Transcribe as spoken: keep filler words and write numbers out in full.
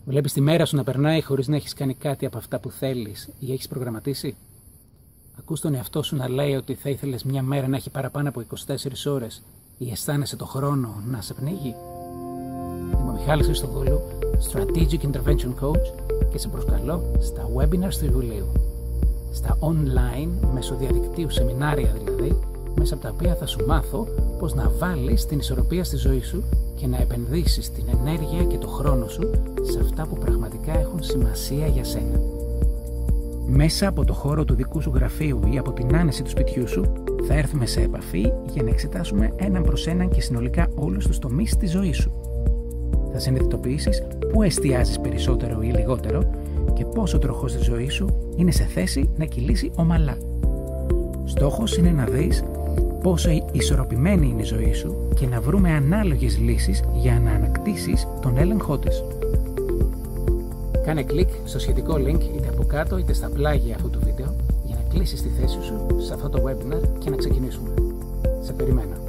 Βλέπεις τη μέρα σου να περνάει χωρίς να έχεις κάνει κάτι από αυτά που θέλεις ή έχεις προγραμματίσει. Ακούς τον εαυτό σου να λέει ότι θα ήθελες μια μέρα να έχει παραπάνω από είκοσι τέσσερις ώρες ή αισθάνεσαι το χρόνο να σε πνίγει. Είμαι ο Μιχάλης Χριστοδούλου, Strategic Intervention Coach και σε προσκαλώ στα webinars του Ιουλίου. Στα online, μέσω διαδικτύου σεμινάρια δηλαδή, μέσα από τα οποία θα σου μάθω πώς να βάλεις την ισορροπία στη ζωή σου και να επενδύσεις την ενέργεια και το χρόνο σου σε αυτά που πραγματικά έχουν σημασία για σένα. Μέσα από το χώρο του δικού σου γραφείου ή από την άνεση του σπιτιού σου θα έρθουμε σε επαφή για να εξετάσουμε έναν προς έναν και συνολικά όλους τους τομείς της ζωής σου. Θα συνειδητοποιήσεις πού εστιάζεις περισσότερο ή λιγότερο και πόσο ο τροχός της ζωής σου είναι σε θέση να κυλήσει ομαλά. Στόχος είναι να δεις πόσο ισορροπημένη είναι η ζωή σου και να βρούμε ανάλογες λύσεις για να ανακτήσεις τον έλεγχό της. Κάνε κλικ στο σχετικό link είτε από κάτω είτε στα πλάγια αυτού του βίντεο για να κλείσεις τη θέση σου σε αυτό το webinar και να ξεκινήσουμε. Σε περιμένω.